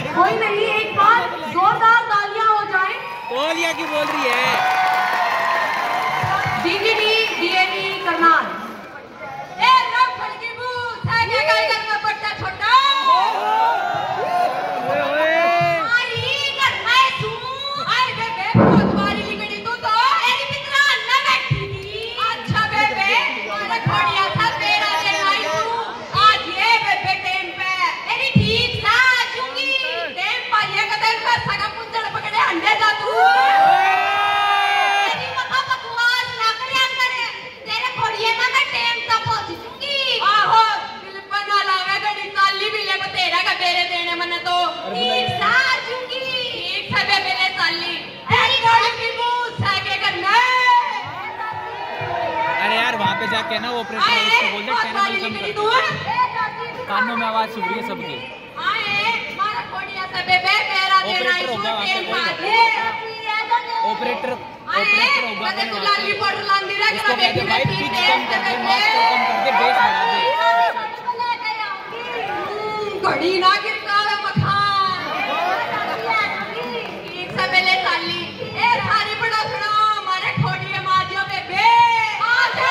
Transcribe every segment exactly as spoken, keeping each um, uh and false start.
कोई नहीं, एक बार जोरदार तालियां हो जाएं। तौलिया की बोल रही है। डीजीडी डीएवी करनाल। ए रब फड़की बूथ है क्या काय करना बड़ा छोटा। ओए ओए आई कर मैं तू आई बेबे बहुत बारी लिखड़ी तू तो एनी पितरा न बैठी थी। अच्छा बेबे अरे खोड़िया था तेरा दिन आई तू आज ये बेबे टाइम पे एनी ठीक ना चुंगी टाइम पाइए कदे का सगा पुंजड़ पकड़े अंडे जा तू। एनी मका बकवास ना करया करे तेरे खोड़िए ना मैं टाइम तक पहुंच चुंगी। आहो दिल बना लावे गड़ी ताली भी ले तेरा का बेरे देने मने तो ठीक सा चुंगी ठीक है बेबे ले ताली तेरी गोली की बूथ है के करना। अरे यार वहाँ पे जाके ना ऑपरेटर उसको बोल दे चैनल कम कर दो। कानों में आवाज सुन रही है सबकी। आए मारा कोड़िया से बेबे मेरा देना ऑपरेटर होगा वहाँ पे कोई ऑपरेटर ऑपरेटर होगा कदे तू लाली बॉर्डर लांदी रे उसको बेटी कहते भाई बेटी पिच कम कर दे मास्टर कम कर दे बेस बढ़ा दे। घड़ी ना गिरकावे मखान एक सबेले ताली ए थारी बड़ा सुनो मारे खोड़िए माजियो बेबे आ जा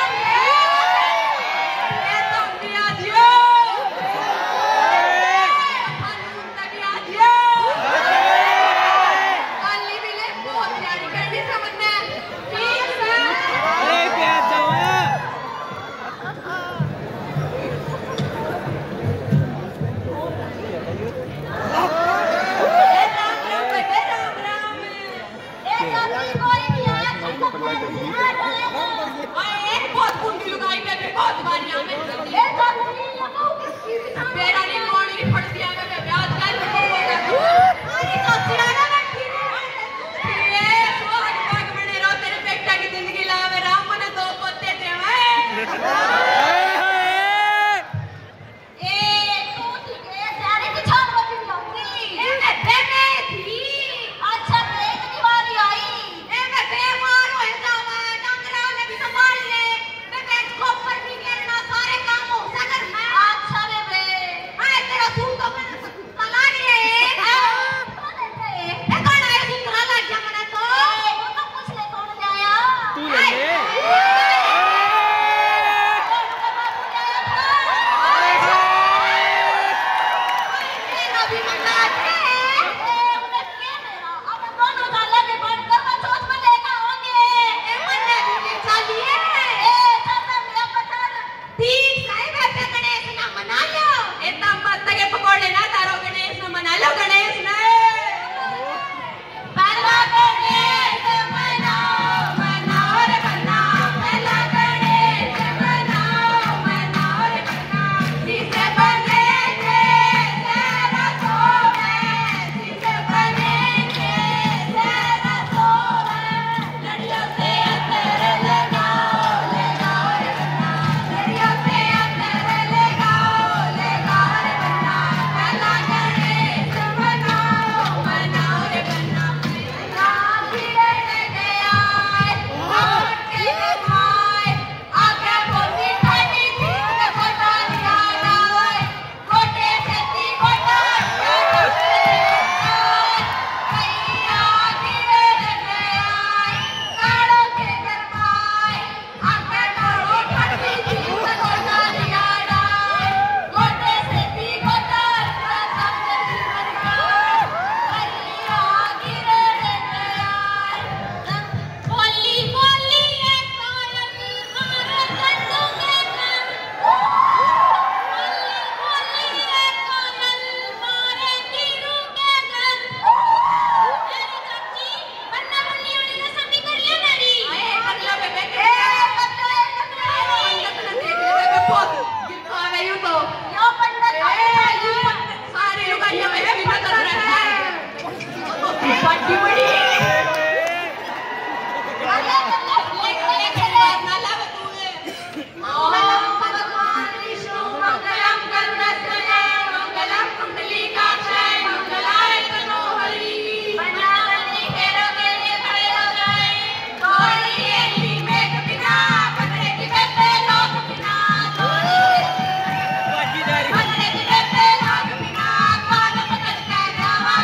ए तुम दिया दियो खानून तभी आ दियो ताली भी ले बहुत प्यारी करनी समझना ठीक है। अरे प्यार जाओ बहुत कुंडी लुगाई बेबे बहुत बारी आवे ए तो कुंडी लगाओ मेरा नहीं कोणी फटती आवे बेबे आज कल को होगा आज तो सियाना बैठी रे सो हट पाग बने रो तेरे बेटा की जिंदगी लावे राम मने दो पोते देवे ए तू ठीक है सारे की छान बची जाऊंगी ए मैं बेबे थी अच्छा एक दीवारी आई ए मैं बेमार हो जावा डंगरा ने भी संभाल ले बेबे इसको ऊपर भी गिरना सारे काम हो सकर मैं अच्छा बेबे आए तेरा तू तो मैं तला नहीं है ए कौन आया दूसरा लग गया मने तो वो तो पूछ ले कौन जाया तू ले ले अभी मना है उन्हें क्या मेरा अब दोनों डाला के बंद कर मैं सोच में लेकर आओगे ए मन्ने भी चलिए ए चाचा मेरा पत्थर ठीक है बेबे गणेश ना मना लो ए तंबत के पकोड़े ना तारो गणेश ना मना लो गणेश ना पहला गणेश मनाओ मनाओ रे मनाओ पहला गणेश मनाओ मनाओ रे मनाओ जिसे बनेंगे तेरा सोवे जिसे बनेंगे तेरा सोवे लड़ियों से अंतर लगाओ लगाओ रे मनाओ लड़ियों से अंतर लगाओ लगाओ रे मनाओ पहला गणेश मनाओ मनाओ रे मनाओ राम धीरे लगे आए रावण के दिखाए आगे बोलती ठंडी थी के कोटा याद आए कोटे से थी कोटा भैया धीरे लगे आए काड़ों के गरमाए आगे बोलो ठंडी थी के कोटा याद आए कोटे से थी कोटा भैया धीरे लगे आए बोली बोली है कोयल मारे गंडू के कान बोली बोली है कोयल मारे गिरू के कान मेरी चाची बन्ना बन्नी वाली ने सभी करिया मेरी ए कर लो बेबे के कर लो कर लो पंडित ने देख ले बेबे बहुत गिरकावे यूं तो यो पंडित ए यूं सारे लुगाइया में भी बदल रहे हैं बड़ी बड़ी अरे लेके लेके बात ना लावे तू ओम भगवान विष्णु मंगलम गरुड़ध्वजे मंगलम कुंडलीकाक्षाय मंगलाय तनोहरि बनावली घेरो मेरे खड़े हो जाए थोड़ी एली मेघ बिना बदले की बेबे लोक बिना थोड़ी बाकी जा रही बदले की बेबे लोक बिना कान पकड़ के जावा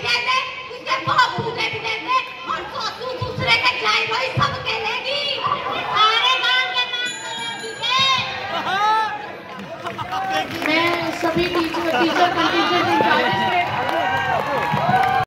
दे दे, उसके बाबू ने भी दे दे और सासू दूसरे के जाए भाई सब के लेगी। सारे गांव के नाम करेगी। मैं सभी टीचर टीचर कंटीजेंट इंचार्ज